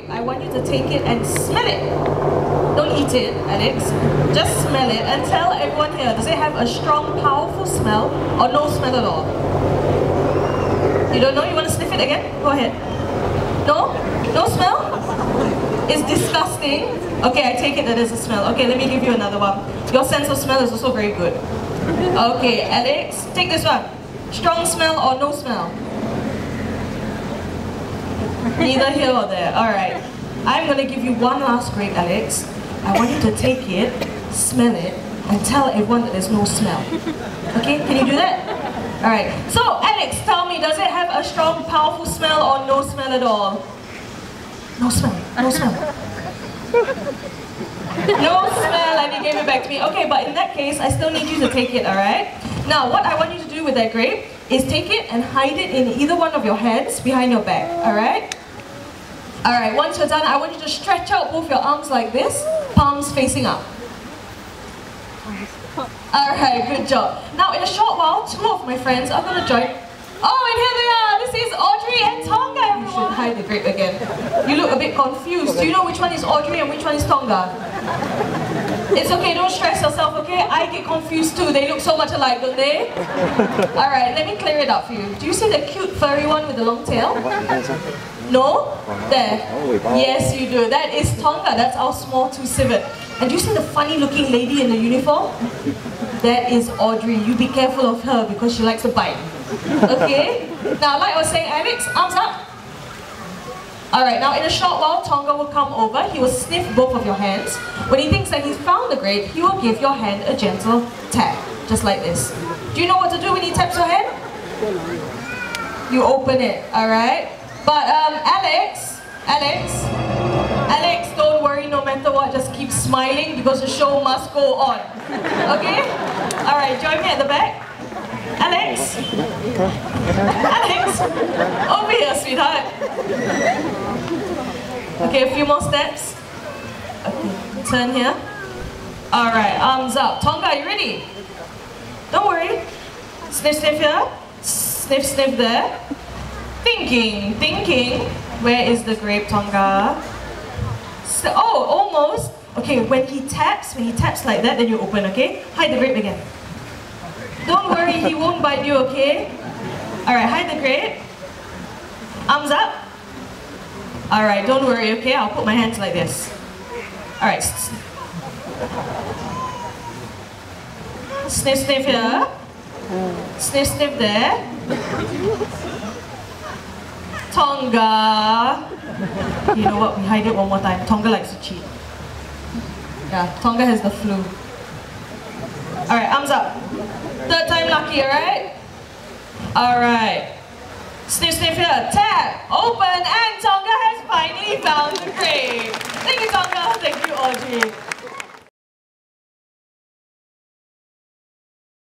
I want you to take it and smell it. Don't eat it, Alex. Just smell it and tell everyone here, does it have a strong, powerful smell or no smell at all? You don't know? You want to sniff it again? Go ahead. No? No smell? It's disgusting. Okay, I take it that there's a smell. Okay, let me give you another one. Your sense of smell is also very good. Okay, Alex, take this one. Strong smell or no smell? Neither here or there. Alright. I'm going to give you one last grape, Alex. I want you to take it, smell it, and tell everyone that there's no smell. Okay, can you do that? Alright. So, Alex, tell me, does it have a strong, powerful smell or no smell at all? No smell. No smell. No smell, and you gave it back to me. Okay, but in that case, I still need you to take it, alright? Now, what I want you to do with that grape is take it and hide it in either one of your hands behind your back, alright? Alright, once you're done, I want you to stretch out both your arms like this, palms facing up. Alright, good job. Now, in a short while, two of my friends are going to join. Oh, and here they are! This is Audrey and Tonga, everyone! You should hide the grape again. You look a bit confused. Do you know which one is Audrey and which one is Tonga? It's okay, don't stress yourself, okay? I get confused too. They look so much alike, don't they? Alright, let me clear it up for you. Do you see the cute furry one with the long tail? No? There. Yes, you do. That is Tonga. That's our small two civet. And do you see the funny looking lady in the uniform? That is Audrey. You be careful of her because she likes to bite. Okay? Now, like I was saying, Alex, arms up. Alright, now in a short while, Tonga will come over. He will sniff both of your hands. When he thinks that he's found the grape, he will give your hand a gentle tap. Just like this. Do you know what to do when he taps your hand? You open it, alright? But Alex, don't worry, no matter what, just keep smiling because the show must go on. Okay? Alright, join me at the back. Alex? Alex? Over here, sweetheart. Okay, a few more steps. Okay, turn here. Alright, arms up. Tonga, are you ready? Don't worry. Sniff, sniff here. Sniff, sniff there. Thinking, thinking. Where is the grape, Tonga? So, oh, almost. Okay, when he taps like that, then you open, okay? Hide the grape again. Don't worry, he won't bite you, okay? Alright, hide the grape. Arms up. Alright, don't worry, okay? I'll put my hands like this. Alright. Sniff, sniff here. Sniff, sniff there. Tonga. You know what? We hide it one more time. Tonga likes to cheat. Yeah, Tonga has the flu. Alright, arms up. Third time lucky, alright? Alright. Sniff, sniff here. Tap. Open, and Tonga has finally found the grape.